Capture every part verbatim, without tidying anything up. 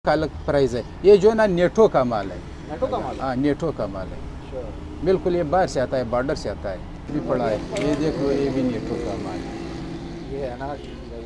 का अलग प्राइस है। ये जो है ना नेटो का माल है। नेटो का माल? हाँ नेटो का माल है। अच्छा। बिल्कुल ये बाहर से आता है, बॉर्डर से आता है। भी पड़ा है, ये देख लो, ये भी नेटो का माल है। ये है ना,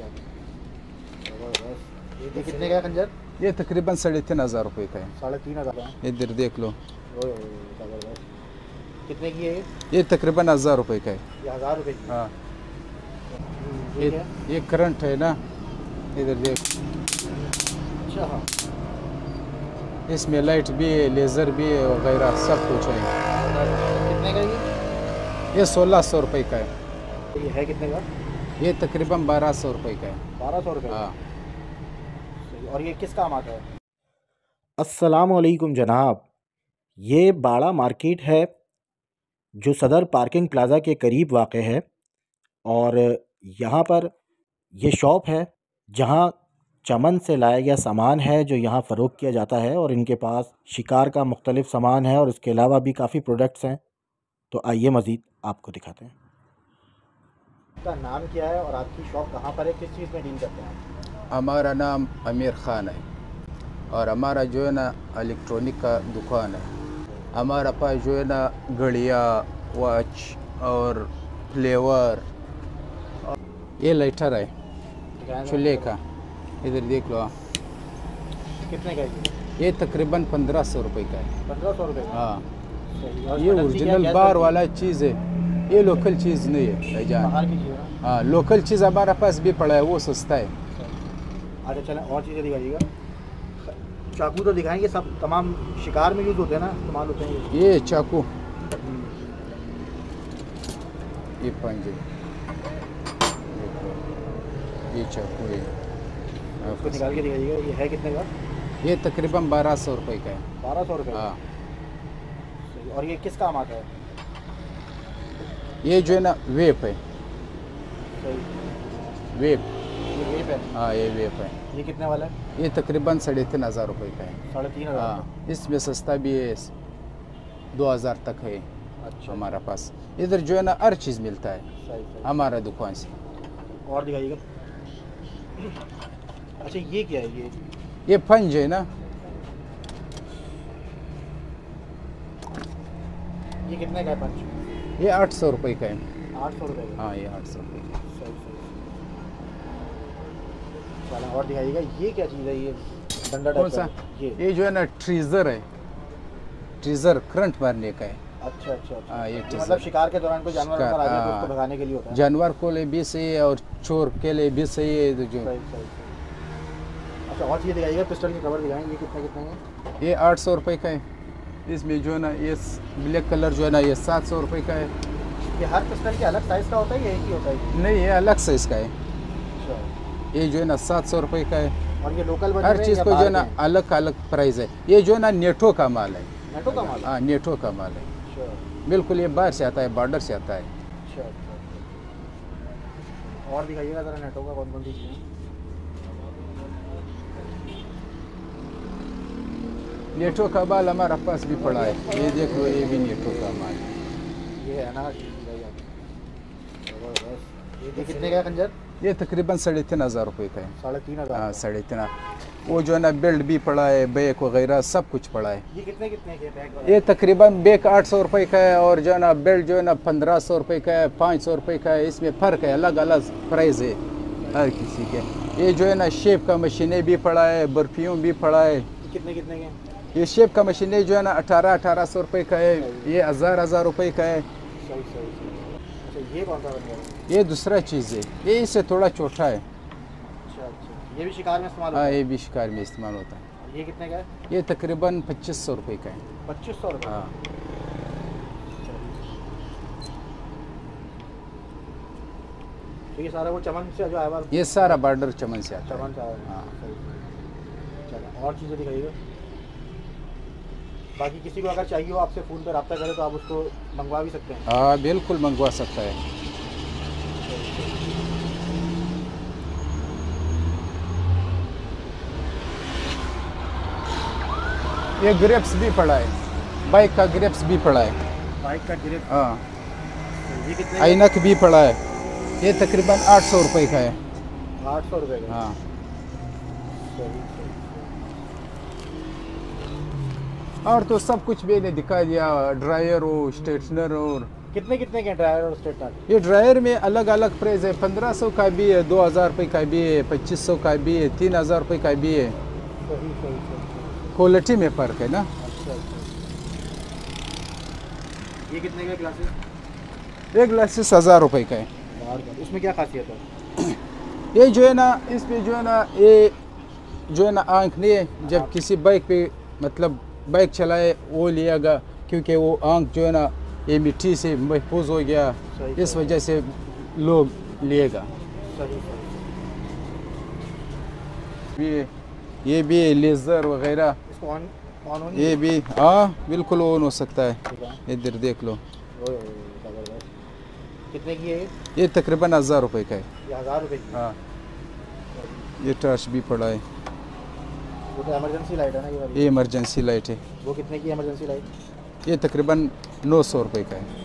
ये कितने का है खंजर? ये तकरीबन साढ़े तीन हज़ार रुपये का है। साढ़े तीन हज़ार का? इधर देख लो। जबरदस्त। कितने की है ये? ये तकरीबन हज़ार रुपये का है। ये हज़ार रुपये की? हाँ ये ये ये करंट है ना, इधर देख। अच्छा हाँ, इसमें लाइट भी है, लेज़र भी है वगैरह सब कुछ है। कितने का ये? ये सोलह सौ रुपये का है। ये है कितने का? ये तकरीबन बारह सौ रुपये का है। बारह सौ रुपये? हाँ। और ये किस काम आता है? अस्सलामुअलैकुम जनाब, ये बाड़ा मार्केट है जो सदर पार्किंग प्लाज़ा के करीब वाक़ है। और यहाँ पर ये शॉप है जहाँ चमन से लाया गया सामान है जो यहाँ फ़रोख्त किया जाता है। और इनके पास शिकार का मुख्तलिफ़ सामान है और इसके अलावा भी काफ़ी प्रोडक्ट्स हैं। तो आइए मज़ीद आपको दिखाते हैं। आपका नाम क्या है और आपकी शॉप कहाँ पर है, किस चीज़ में डील करते हैं? हमारा नाम आमिर ख़ान है और हमारा जो है ना इलेक्ट्रॉनिक का दुकान है। हमारा पास जो है ना घड़िया, वॉच और फ्लेवर, ये लाइटर है चूल्हे का, इधर देख लो। कितने का है ये तकरीबन पंद्रह सौ रुपये का है। पंद्रह सौ रुपये? हाँ, और ये ओरिजिनल बाहर वाला चीज़ है, ये लोकल चीज़ नहीं है भाईजान। बाहर की चीज़ है? हाँ, लोकल चीज़ हमारा पास भी पड़ा है, वो सस्ता है। अच्छा चलें, और चीज़ें दिखाइएगा। चाकू तो दिखाएंगे, सब तमाम शिकार में यूज़ होते हैं ना, इस्तेमाल होते हैं ये। ये चाकू, ये पंजे, ये चाकू है, उसको निकाल के दिखाइएगा। ये है कितने का? ये तकरीबन बारह सौ रुपये का है। बारह सौ रुपये? हाँ। और ये किस काम आता है? ये जो है ना वेप है। सही। वेप, ये वेप है? हाँ ये वेप है। ये कितने वाला है? ये तकरीबन साढ़े तीन हज़ार रुपये का है। साढ़े तीन हज़ार? हाँ, इसमें सस्ता भी है, दो हज़ार तक है। अच्छा, हमारा पास इधर जो है ना हर चीज़ मिलता है सही सही। हमारा दुकान से। और दिखाइएगा। अच्छा ये क्या है? ये ये पंज है ना, ये कितने का है पंच? ये आठ सौ रुपये का है। आठ सौ रुपये का? हाँ ये आठ सौ रुपये का। सही सही। चलो और दिखाइएगा। ये क्या चीज़ है? ये डंडा कौन टाइप सा? का? ये ये जो है ना ट्रीज़र है, ट्रीज़र करंट मारने का है। अच्छा अच्छा अच्छा। हाँ, ये ये मतलब शिकार के दौरान कोई जानवर शिकार, अंदर आ जाए तो हाँ। उसको भगाने के लिए होता है? जानवर को लिए भी सही है और चोर के लिए भी सही है। जो सही सही सही। अच्छा और चीज़ दिखाइएगा। पिस्टल के कवर दिखाएंगे। ये कितने कितने हैं? ये आठ सौ रुपये का है। इसमें जो है ना ये ब्लैक कलर जो है ना ये सात सौ रुपये का है। ये हर पिस्टल के अलग साइज़ का होता है या एक ही होता है? नहीं, ये अलग साइज़ का है। अच्छा। ये जो है ना सात सौ रुपये का है। और ये लोकल बने हर हुए चीज़ या को जो है बाहर ना के हैं? अलग अलग प्राइस है। ये जो है ना नेटो का माल है। नेटो का माल? हाँ नेटो का माल है। अच्छा बिल्कुल ये बाहर से आता है, बॉर्डर से आता है। अच्छा अच्छा। और दिखाइएगा ज़रा नेटो का कौन कौन सी चीज़ें? नेटो का माल हमारा पास भी पड़ा है, ये देख लो, ये भी नेटो का माल है। ये है ना, ये कितने का है खंजर? ये तकरीबन साढ़े तीन हज़ार रुपये का है। साढ़े तीन हज़ार? हाँ साढ़े तीन। वो जो है ना बेल्ट भी पड़ा है, बैग वगैरह सब कुछ पड़ा है। ये कितने कितने के बैग? ये तकरीबन बैग आठ सौ रुपये का है और जो है ना बेल्ट जो है ना पंद्रह सौ रुपये का है, पाँच सौ रुपये का है। इसमें फ़र्क है, अलग अलग प्राइस है हर किसी के। ये जो है ना शेप का मशीनें भी पड़ा है, बर्फियों भी पड़ा है। कितने कितने के? ये शेप का मशीनें जो है ना अठारह अठारह सौ रुपये का है, ये हज़ार हज़ार रुपये का है। सही सही सही। अच्छा ये कौन सा बन गया? ये दूसरा चीज़ है, ये इससे थोड़ा छोटा है। अच्छा अच्छा। ये भी शिकार में इस्तेमाल होता हाँ है? ये भी शिकार में इस्तेमाल होता है। ये कितने का है? ये तकरीबन पच्चीस सौ रुपये का है। पच्चीस सौ रुपये? हाँ। तो ये सारा वो चमन से जो आया हुआ? ये सारा बॉर्डर चमन से आता है। चमन से आया है? हाँ। चलो और चीज़ें दिखाइएगा। बाकी किसी को अगर चाहिए हो आपसे फ़ोन पर रब्ता करें तो आप उसको मंगवा भी सकते हैं? हाँ बिल्कुल मंगवा सकता है। ये ग्रेप्स भी पड़ा है, बाइक का ग्रेप्स भी पड़ा है। बाइक का ग्रिप? हाँ। ये कितने का? ऐनक भी पड़ा है, ये तकरीबन आठ सौ रुपये का है। आठ सौ रुपये का? हाँ। सही सही। और तो सब कुछ मैंने दिखा दिया, ड्रायर हो, स्ट्रेटनर और कितने कितने के ड्रायर और स्ट्रेटनर? ये ड्रायर में अलग अलग प्राइस है, पंद्रह सौ का भी है, दो हज़ार रुपये का भी है, पच्चीस सौ का भी है, तीन हज़ार रुपये का भी है। सही सही सही। क्वालिटी में फ़र्क है ना। अच्छा अच्छा। ये कितने का ग्लासेस? एक ग्लासेस हज़ार रुपये का है। इसमें क्या खासियत है? ये जो है ना, इसमें जो है ना, ये जो है ना आँख नहीं है, जब किसी बाइक पे मतलब बाइक चलाए वो लिएगा, क्योंकि वो आँख जो है ना ये मिट्टी से महफूज हो गया, इस वजह से लोग लिएगा। सही सही। ये ये भी लेज़र वगैरह, इसको ऑन ऑन होनी ये भी हाँ बिल्कुल ऑन हो सकता है। इधर देख लो। कितने की है ये? ये तकरीबन हज़ार रुपये का है। ये हज़ार रुपये की? हाँ। ये टॉर्च भी पड़ा है। वो तो इमरजेंसी लाइट है ना ये वाली? ये इमरजेंसी लाइट है। वो कितने की इमरजेंसी लाइट? ये तकरीबन नौ सौ रुपये का है।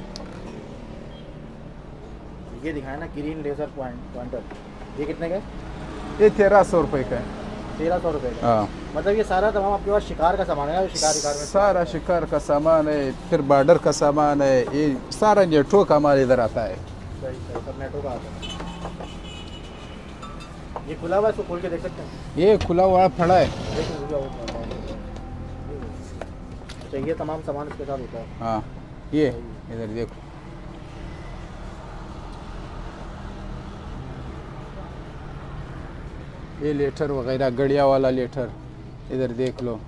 ये दिखाया ना ग्रीन लेज़र पॉइंट पॉइंटर, ये कितने का है? ये तेरह सौ रुपये का है। तेरह सौ रुपये का? हाँ। मतलब ये सारा तमाम आपके पास शिकार का सामान है? शिकार शिकार में सारा शिकार का सामान है, फिर बॉर्डर का सामान है, ये सारा नेटो का माल इधर आता है। सही सही, सब नेटो का आता है। ये खुला हुआ है, इसको खोल के देख सकते हैं? ये खुला हुआ पड़ा है। अच्छा, ये तमाम सामान इसके साथ होता है? हाँ। ये इधर देखो, ये लेटर वगैरह, गड़िया वाला लेटर, इधर देख लो।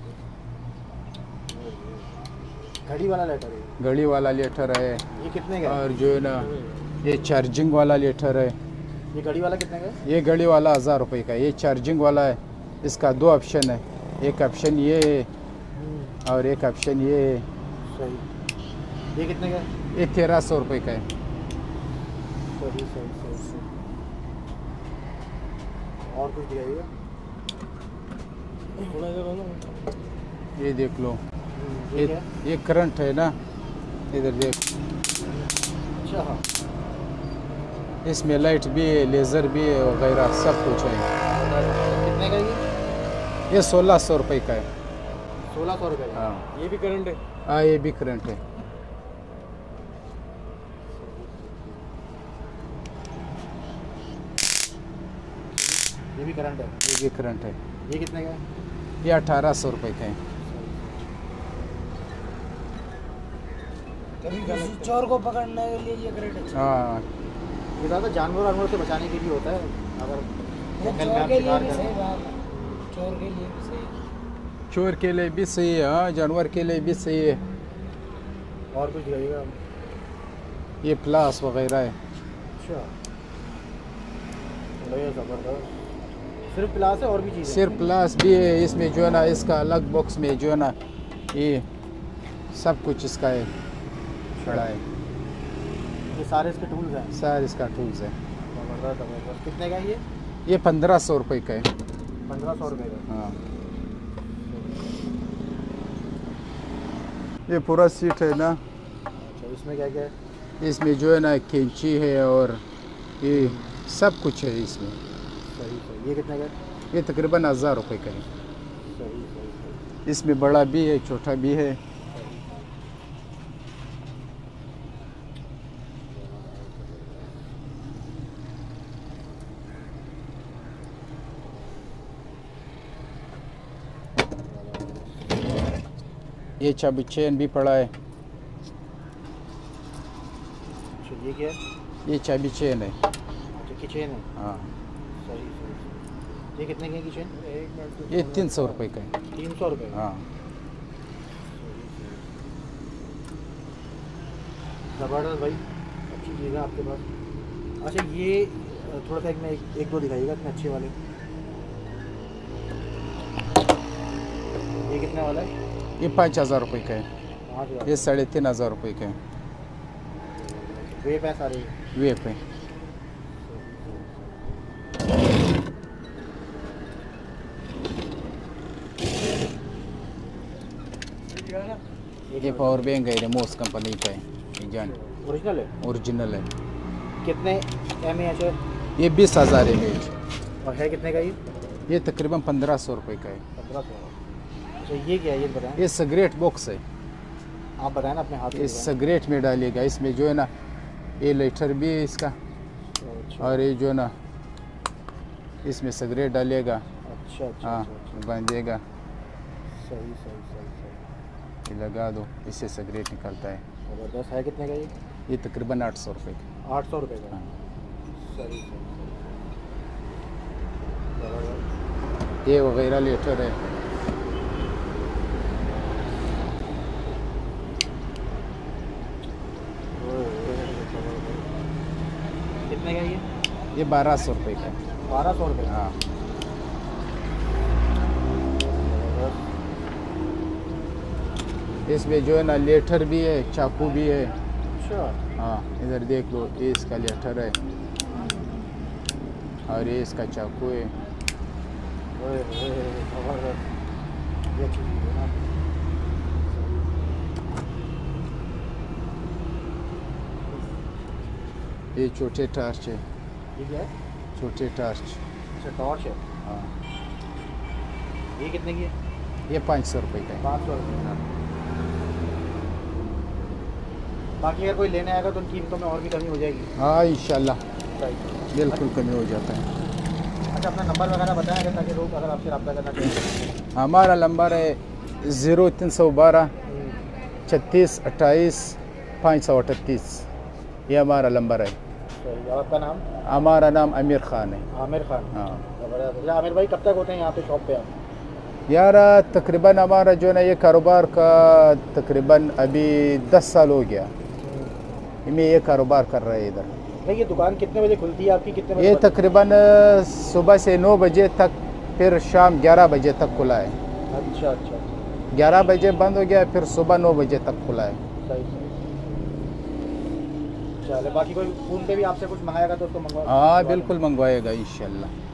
घड़ी वाला लेटर है? घड़ी वाला लेटर है। ये कितने का है? और जो है ना ये चार्जिंग वाला लेटर है। ये घड़ी वाला कितने का है? ये घड़ी वाला हज़ार रुपये का है। ये चार्जिंग वाला है, इसका दो ऑप्शन है, एक ऑप्शन ये है और एक ऑप्शन ये है। सही। ये कितने का है? ये तेरह सौ रुपये का है। सही सही सही सही। और कुछ दिखाइएगा। ये देख लो, ये ये ये करंट है ना, इधर देख। अच्छा हाँ। इसमें लाइट भी है, लेज़र भी है वगैरह सब कुछ है। कितने का ये? ये सोलह सौ रुपये का है। सोलह सौ रुपये का? हाँ। ये भी करंट है? हाँ, ये भी करंट है। ये भी करंट है? ये भी करंट है। ये कितने का है? ये अठारह सौ रुपये का है। कभी चोर को पकड़ने के लिए ये करंट अच्छा। हाँ, ये ज़्यादा जानवर जानवर से बचाने के लिए होता है। अगर जंगल में आप शिकार करें, चोर के लिए भी सही है। चोर के लिए भी सही है, हाँ, जानवर के लिए भी सही है। और कुछ दिखाइएगा। ये प्लास वगैरह है। अच्छा, ये ज़बरदस्त। सिर्फ प्लास है और भी चीज़? सिर्फ प्लास भी है इसमें, जो है ना इसका अलग बॉक्स में जो है ना ये सब कुछ इसका है पड़ा है। ये सारे इसके टूल्स हैं? सारे इसका टूल्स है। ज़बरदस्त ज़बरदस्त। कितने का है ये? ये पंद्रह सौ रुपये का है। पंद्रह सौ रुपये का? हाँ। ये पूरा सीट है ना। अच्छा, इसमें क्या क्या है? इसमें जो है ना कैंची है और ये सब कुछ है इसमें। सही सही। ये कितने का है? ये तकरीबन हज़ार रुपये का है। सही सही सही। इसमें बड़ा भी है, छोटा भी है। ये चाबी चेन भी पड़ा है। अच्छा, ये क्या है? ये चाबी चेन है। अच्छा, की चेन है? हाँ। सही सही सही। ये कितने की है की चेन? एक मिनट। ये तीन सौ रुपये का है। तीन सौ रुपये? हाँ। ज़बरदस्त भाई, अच्छी चीज़ है आपके पास। अच्छा, ये थोड़ा सा एक में एक, एक दो दिखाइएगा इतने अच्छे वाले। ये कितने वाला है? ये पाँच हज़ार रुपये का है। पाँच हज़ार? ये साढ़े तीन हज़ार रुपये का है। वे पैसा रही वे पे। ये पावर बैंक है, रेमोस कंपनी का है। ये जान ओरिजिनल है? ओरिजिनल है। कितने एम एच है? ये बीस हज़ार एम एच। और है कितने का ये? ये तकरीबन पंद्रह सौ रुपये का है। पंद्रह सौ। अच्छा ये क्या है ये बताएं। ये सिगरेट बॉक्स है, आप बताएं ना अपने हाथ से इस बताएं। सिगरेट में डालिएगा। इसमें जो है ना ये लाइटर भी है इसका, अच्छा और ये जो है ना इसमें सिगरेट डालिएगा। अच्छा अच्छा हाँ, अच्छा अच्छा। बांधिएगा, सही सही सही सही। ये लगा दो, इससे सिगरेट निकलता है। ज़बरदस्त। है कितने का ये? ये तकरीबन आठ सौ रुपये का। आठ सौ रुपये का। हाँ। सही सही सही। ज़बरदस्त। ये वगैरह लेटर है। कितने का ये? ये बारह सौ रुपये का है। बारह सौ रुपये। हाँ, इसमें जो है ना लेटर भी है, चाकू भी है। अच्छा। हाँ, इधर देख लो, ये इसका लेटर है और ये इसका चाकू है। ओए ओए ज़बरदस्त। ये चीज़ है ना। ये छोटे टार्च है, ये क्या है? छोटे टार्च। अच्छा टॉर्च है। हाँ, ये कितने की है? ये पाँच सौ रुपये का है। पाँच सौ रुपये। बाकी अगर कोई लेने आएगा तो उन कीमतों में और भी कमी हो जाएगी। हाँ, इंशाल्लाह सही। बिल्कुल कमी हो जाता है। अच्छा अपना नंबर वगैरह बताएं अगर ताकि लोग अगर आपसे रब्ता करना चाहें। हमारा नंबर है ज़ीरो तीन सौ बारह छत्तीस अट्ठाईस पाँच सौ अठतीस, ये हमारा नंबर है। सही। और आपका नाम? हमारा नाम आमिर ख़ान है। आमिर खान। हाँ ज़बरदस्त। आमिर भाई कब तक होते हैं यहाँ पे शॉप पे आप? यार, तकरीबन हमारा जो है ना ये कारोबार का तकरीबन अभी दस साल हो गया, मैं ये कारोबार कर रहे हैं इधर। भाई ये दुकान कितने बजे खुलती है आपकी? कितने बजे? ये तकरीबन सुबह से नौ बजे तक, फिर शाम ग्यारह बजे तक खुला है। अच्छा अच्छा अच्छा। ग्यारह बजे बंद हो गया, फिर सुबह नौ बजे तक खुला है। सही सही। चले बाकी कोई फ़ोन पे भी आपसे कुछ मंगाएगा तो उसको मंगवा? हाँ, बिल्कुल मंगवाएगा इंशाल्लाह।